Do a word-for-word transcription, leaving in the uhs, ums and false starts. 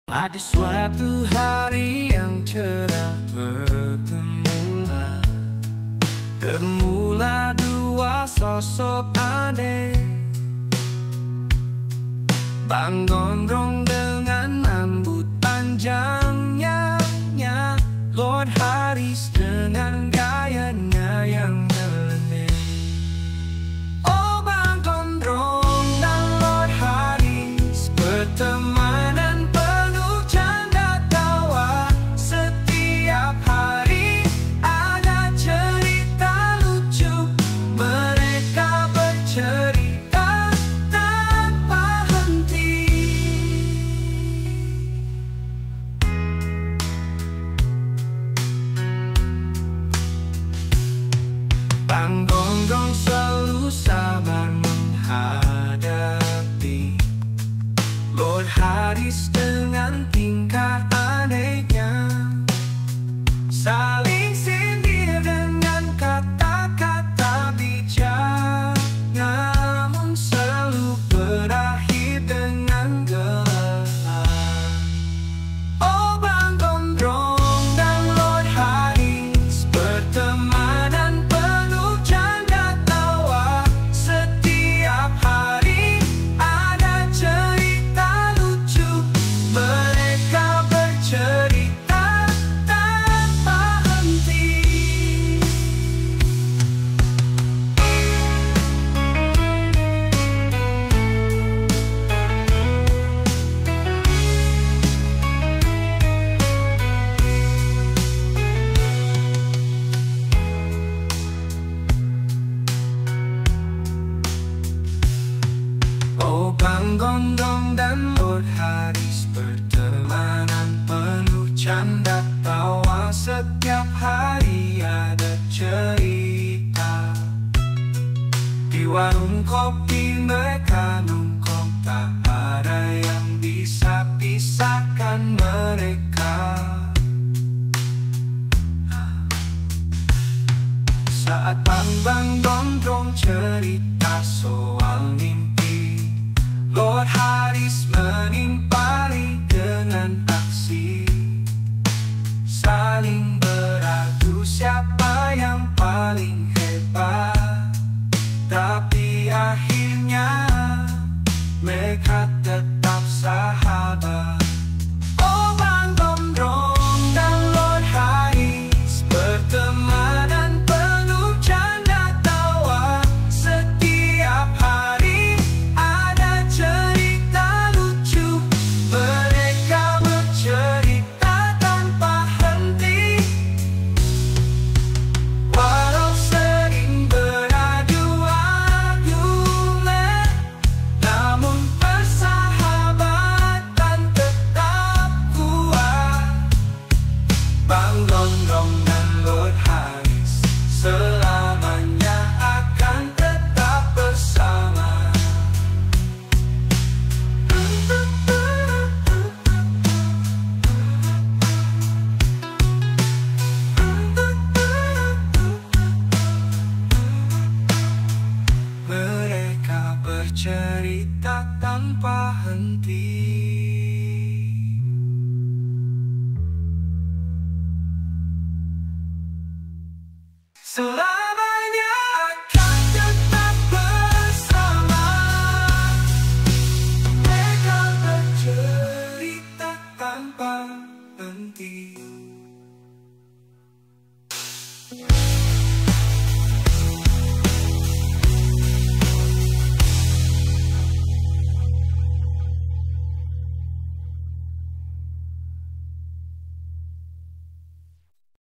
Pada suatu hari yang cerah bertemulah Bermula dua sosok adik, Bang Gondrong dengan rambut panjangnya, Lord Haris dengan gayanya yang nyeleneh. Oh, Bang Gondrong dan Lord Haris bertemanan penuh canda tawa. Setiap hari ada cerita lucu, mereka bercerita tanpa henti. Bang Gondrong selalu sabar menghadapi Lord Haris dengan tingkah anehnya, saling sindir dengan kata-kata bijak, namun selalu berakhir dengan gelap. Oh, Bang Gondrong dan Lord Haris bertemanan penuh canda tawa. Setiap hari ada cerita lucu, mereka bercerita tanpa henti. Oh, Bang Gondrong dan Lord Haris bertemanan penuh canda tawa. Setiap hari ada cerita. Di warung kopi mereka nongkrong, tak ada yang bisa pisahkan mereka. Saat Bang Bang Gondrong cerita soal mimpi, Lord Haris menimpali dengan aksi, saling beradu siapa yang paling hebat. Tapi akhirnya mereka tetap sahabat. Oh, Bang Gondrong dan Lord Haris bertemanan penuh canda tawa. Setiap hari ada cerita lucu, mereka bercerita tanpa henti. Walau sering beradu argumen, namun persahabatan tetap kuat. Bang Gondrong dan Lord Haris selamanya akan tetap bersama. Mereka bercerita tanpa henti. Selamanya akan tetap bersama. Mereka bercerita tanpa henti.